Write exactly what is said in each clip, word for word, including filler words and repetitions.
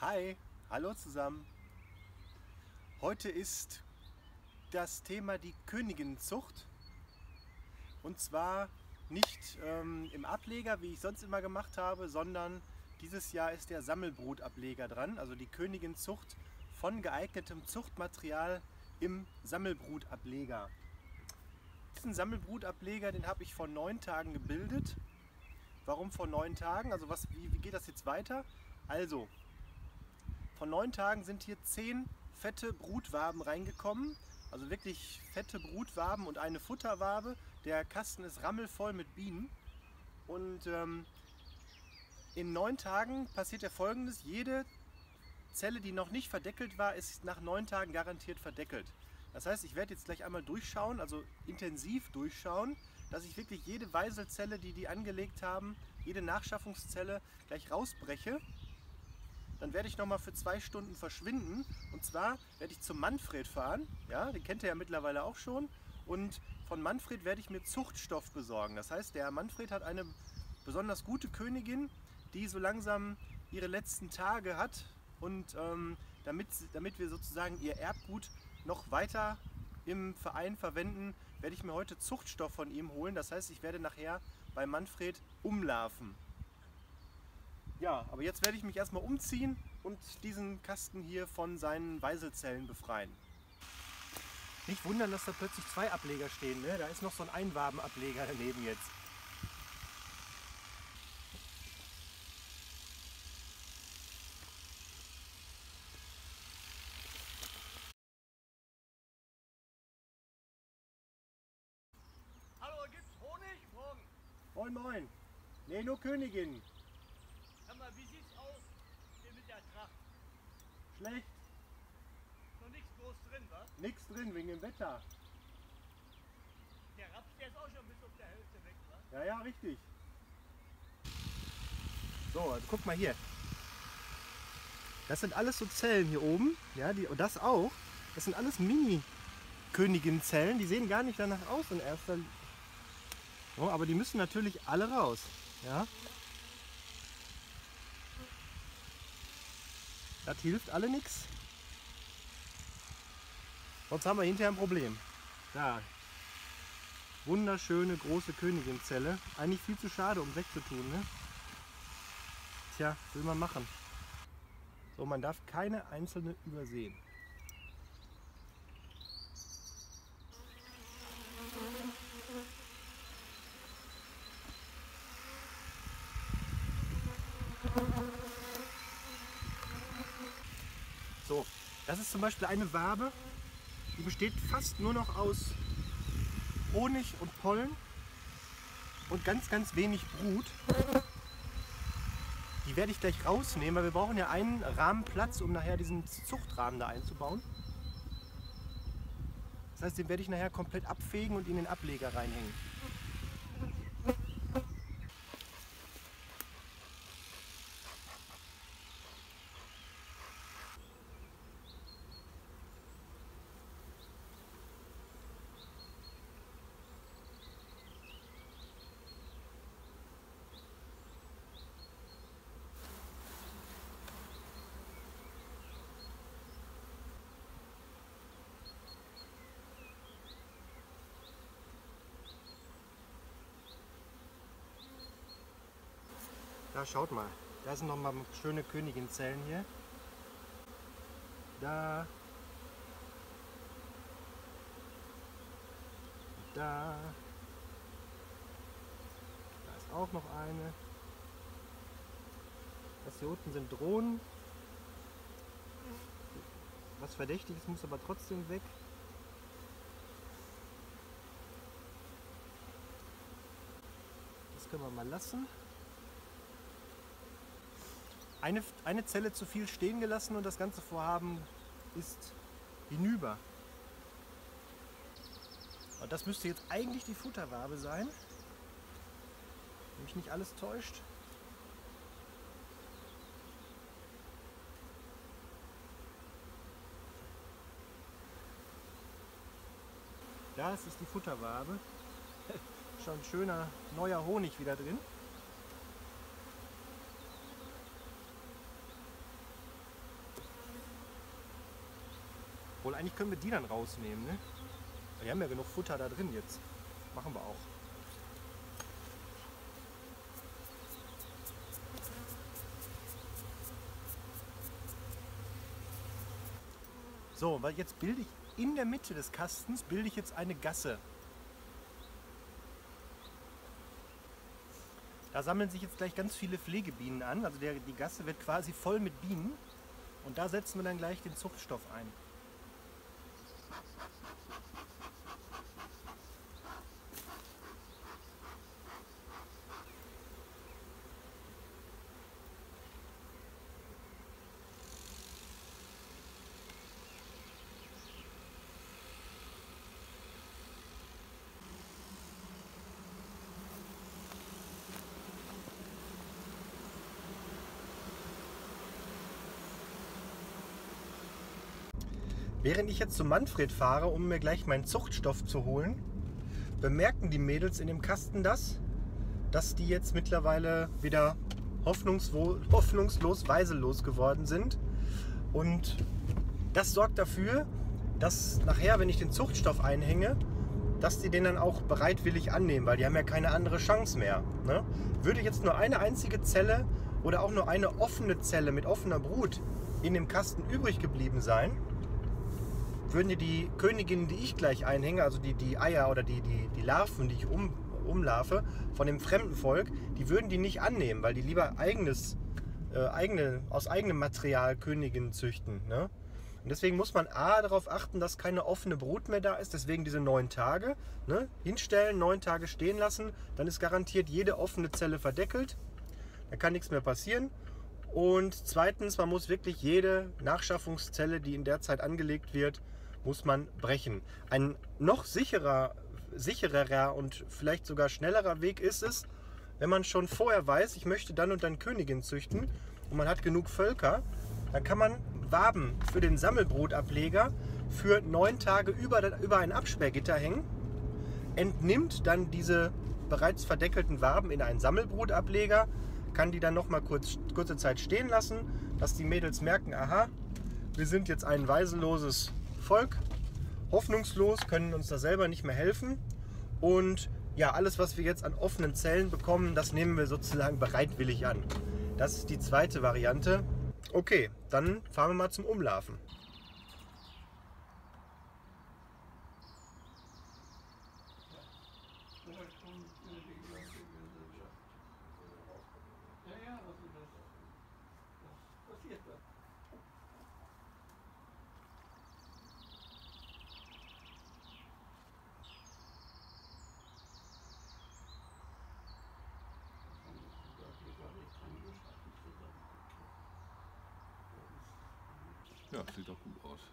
Hi, hallo zusammen. Heute ist das Thema die Königinnenzucht. Und zwar nicht ähm, im Ableger, wie ich sonst immer gemacht habe, sondern dieses Jahr ist der Sammelbrutableger dran, also die Königinnenzucht von geeignetem Zuchtmaterial im Sammelbrutableger. Diesen Sammelbrutableger, den habe ich vor neun Tagen gebildet. Warum vor neun Tagen? Also was, wie, wie geht das jetzt weiter? Also, vor neun Tagen sind hier zehn fette Brutwaben reingekommen. Also wirklich fette Brutwaben und eine Futterwabe. Der Kasten ist rammelvoll mit Bienen. Und ähm, in neun Tagen passiert ja Folgendes. Jede Zelle, die noch nicht verdeckelt war, ist nach neun Tagen garantiert verdeckelt. Das heißt, ich werde jetzt gleich einmal durchschauen, also intensiv durchschauen, dass ich wirklich jede Weiselzelle, die die angelegt haben, jede Nachschaffungszelle gleich rausbreche. Dann werde ich noch mal für zwei Stunden verschwinden. Und zwar werde ich zum Manfred fahren. Ja, den kennt ihr ja mittlerweile auch schon. Und von Manfred werde ich mir Zuchtstoff besorgen. Das heißt, der Manfred hat eine besonders gute Königin, die so langsam ihre letzten Tage hat. Und ähm, damit, damit wir sozusagen ihr Erbgut noch weiter im Verein verwenden, werde ich mir heute Zuchtstoff von ihm holen. Das heißt, ich werde nachher bei Manfred umlarven. Ja, aber jetzt werde ich mich erstmal umziehen und diesen Kasten hier von seinen Weiselzellen befreien. Nicht wundern, dass da plötzlich zwei Ableger stehen, ne? Da ist noch so ein Einwabenableger daneben jetzt. Hallo, gibt's Honig morgen? Moin moin. Ne, nur Königin. Sag mal, wie sieht's aus hier mit der Tracht? Schlecht. Noch nichts groß drin, wa? Nix drin wegen dem Wetter. Der Raps, der ist auch schon bis auf der Hälfte weg, wa? Ja, ja, richtig. So, also guck mal hier. Das sind alles so Zellen hier oben. Ja, die, und das auch. Das sind alles Mini-Königin-Zellen. Die sehen gar nicht danach aus in erster Linie. So, aber die müssen natürlich alle raus. Ja. Das hilft alle nichts. Sonst haben wir hinterher ein Problem. Da. Wunderschöne große Königin-Zelle. Eigentlich viel zu schade, um wegzutun, ne? Tja, was will man machen? So, man darf keine einzelne übersehen. So, das ist zum Beispiel eine Wabe, die besteht fast nur noch aus Honig und Pollen und ganz, ganz wenig Brut. Die werde ich gleich rausnehmen, weil wir brauchen ja einen Rahmenplatz, um nachher diesen Zuchtrahmen da einzubauen. Das heißt, den werde ich nachher komplett abfegen und in den Ableger reinhängen. Da schaut mal, da sind nochmal schöne Königinzellen hier. Da. Da. Da ist auch noch eine. Das hier unten sind Drohnen. Was Verdächtiges muss aber trotzdem weg. Das können wir mal lassen. Eine, eine Zelle zu viel stehen gelassen und das ganze Vorhaben ist hinüber. Und das müsste jetzt eigentlich die Futterwabe sein, wenn mich nicht alles täuscht. Das ist die Futterwabe. Schon schöner neuer Honig wieder drin. Obwohl, eigentlich können wir die dann rausnehmen, ne? Wir haben ja genug Futter da drin jetzt. Machen wir auch. So, weil jetzt bilde ich in der Mitte des Kastens bilde ich jetzt eine Gasse. Da sammeln sich jetzt gleich ganz viele Pflegebienen an. Also der, die Gasse wird quasi voll mit Bienen. Und da setzen wir dann gleich den Zuchtstoff ein. Während ich jetzt zu Manfred fahre, um mir gleich meinen Zuchtstoff zu holen, bemerken die Mädels in dem Kasten das, dass die jetzt mittlerweile wieder hoffnungslos, hoffnungslos weiselos geworden sind. Und das sorgt dafür, dass nachher, wenn ich den Zuchtstoff einhänge, dass die den dann auch bereitwillig annehmen, weil die haben ja keine andere Chance mehr. Ne? Würde jetzt nur eine einzige Zelle oder auch nur eine offene Zelle mit offener Brut in dem Kasten übrig geblieben sein, würden die, die Königinnen, die ich gleich einhänge, also die, die Eier oder die, die, die Larven, die ich um, umlarve, von dem fremden Volk, die würden die nicht annehmen, weil die lieber eigenes, äh, eigene, aus eigenem Material Königinnen züchten. Ne? Und deswegen muss man A, darauf achten, dass keine offene Brut mehr da ist, deswegen diese neun Tage. Ne? Hinstellen, neun Tage stehen lassen, dann ist garantiert jede offene Zelle verdeckelt. Da kann nichts mehr passieren. Und zweitens, man muss wirklich jede Nachschaffungszelle, die in der Zeit angelegt wird, muss man brechen. Ein noch sicherer, sichererer und vielleicht sogar schnellerer Weg ist es, wenn man schon vorher weiß, ich möchte dann und dann Königin züchten und man hat genug Völker, dann kann man Waben für den Sammelbrutableger für neun Tage über, über ein Absperrgitter hängen, entnimmt dann diese bereits verdeckelten Waben in einen Sammelbrutableger, kann die dann noch mal kurz, kurze Zeit stehen lassen, dass die Mädels merken, aha, wir sind jetzt ein weiseloses Volk, hoffnungslos, können uns da selber nicht mehr helfen und ja, alles, was wir jetzt an offenen Zellen bekommen, das nehmen wir sozusagen bereitwillig an. Das ist die zweite Variante. Okay, dann fahren wir mal zum Umlarven. Ja, sieht doch gut aus.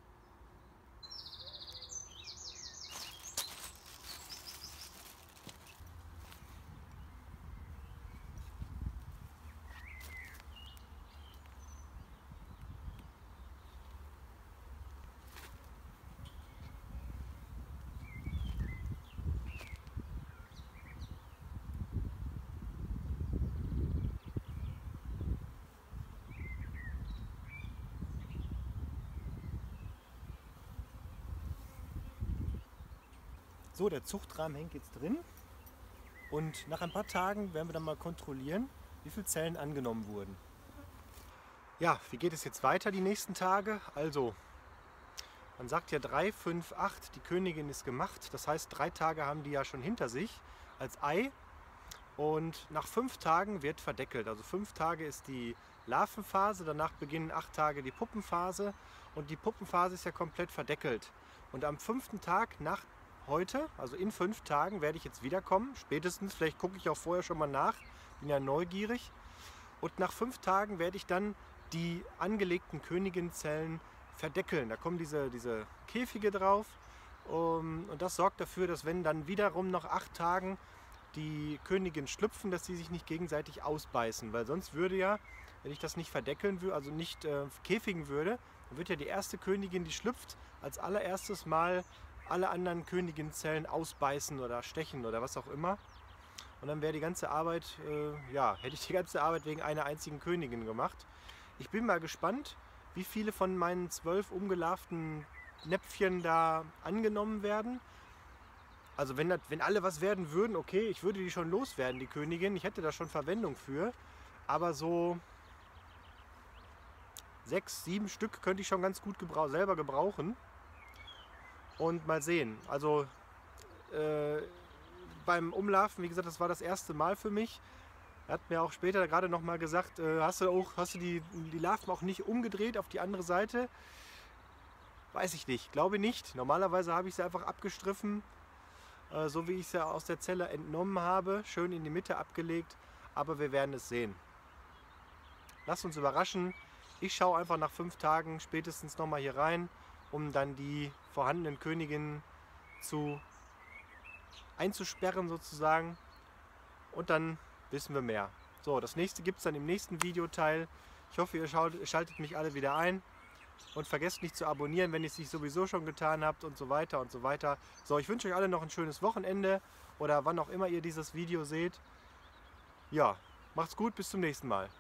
So, der Zuchtrahmen hängt jetzt drin und nach ein paar Tagen werden wir dann mal kontrollieren, wie viele Zellen angenommen wurden. Ja, wie geht es jetzt weiter die nächsten Tage? Also, man sagt ja drei, fünf, acht, die Königin ist gemacht. Das heißt, drei Tage haben die ja schon hinter sich als Ei und nach fünf Tagen wird verdeckelt. Also fünf Tage ist die Larvenphase, danach beginnen acht Tage die Puppenphase und die Puppenphase ist ja komplett verdeckelt. Und am fünften Tag nach heute, also in fünf Tagen, werde ich jetzt wiederkommen. Spätestens, vielleicht gucke ich auch vorher schon mal nach, bin ja neugierig. Und nach fünf Tagen werde ich dann die angelegten Königinnenzellen verdeckeln. Da kommen diese, diese Käfige drauf um, und das sorgt dafür, dass wenn dann wiederum nach acht Tagen die Königin schlüpfen, dass sie sich nicht gegenseitig ausbeißen. Weil sonst würde ja, wenn ich das nicht verdeckeln würde, also nicht äh, käfigen würde, dann wird ja die erste Königin, die schlüpft, als allererstes Mal alle anderen Königinnenzellen ausbeißen oder stechen oder was auch immer. Und dann wäre die ganze Arbeit, äh, ja, hätte ich die ganze Arbeit wegen einer einzigen Königin gemacht. Ich bin mal gespannt, wie viele von meinen zwölf umgelarvten Näpfchen da angenommen werden. Also wenn, das, wenn alle was werden würden, okay, ich würde die schon loswerden, die Königin. Ich hätte da schon Verwendung für. Aber so sechs, sieben Stück könnte ich schon ganz gut gebrauch selber gebrauchen. Und mal sehen. Also äh, beim Umlaufen, wie gesagt, das war das erste Mal für mich. Er hat mir auch später gerade noch mal gesagt, äh, hast du, auch, hast du die, die Larven auch nicht umgedreht auf die andere Seite? Weiß ich nicht, glaube nicht. Normalerweise habe ich sie einfach abgestriffen, äh, so wie ich sie aus der Zelle entnommen habe. Schön in die Mitte abgelegt, aber wir werden es sehen. Lasst uns überraschen. Ich schaue einfach nach fünf Tagen spätestens noch mal hier rein, um dann die vorhandenen Königinnen zu einzusperren sozusagen. Und dann wissen wir mehr. So, das nächste gibt es dann im nächsten Videoteil. Ich hoffe, ihr schaut, schaltet mich alle wieder ein. Und vergesst nicht zu abonnieren, wenn ihr es nicht sowieso schon getan habt und so weiter und so weiter. So, ich wünsche euch alle noch ein schönes Wochenende oder wann auch immer ihr dieses Video seht. Ja, macht's gut, bis zum nächsten Mal.